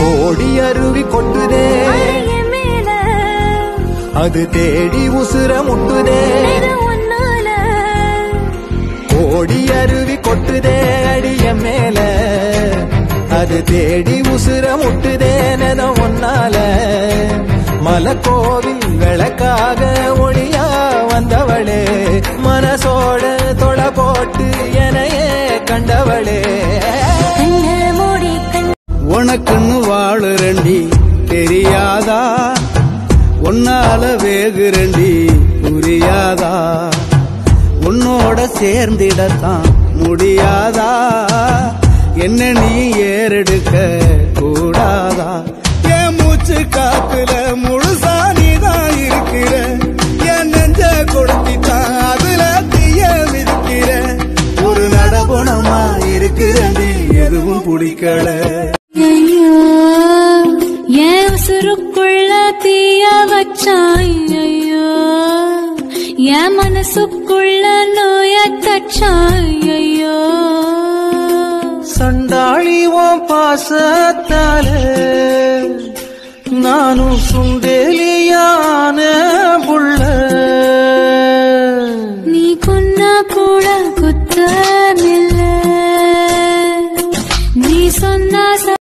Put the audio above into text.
கோடி அருவி கொட்டுதே அது தேடி உசுர முட்டுதே கோடி அருவி கொட்டுதே அடிய மேல அது தேடி உசுர முட்டுதே நென ஒன்னால மலக்கோவில் விளக்காக ஒளியா வந்தவளே மனசோட தொலை போட்டு எனையே கண்டவளே உனக்குன்னு வாழுறண்டி தெரியாதா உன்னால வேகுறண்டி புரியாதா உன்னோட சேர்ந்திடத்தான் முடியாதா என்ன நீ ஏறெடுக்க கூடாதா என் மூச்சு காத்துல முழுசா நீதான் இருக்கிற என் நெஞ்ச கொடுத்திட்டான் அதுல தீய விதிக்கிற ஒரு நடபுணமா இருக்கிறண்டி எதுவும் பிடிக்கல என் உசுருக்குள்ள தீய வச்சாய் ஐயோ என் மனசுக்குள்ள நோய தச்சாய் ஐயோ சண்டாளிவோம் பாசத்தால நானும் சுண்டேலியான புள்ள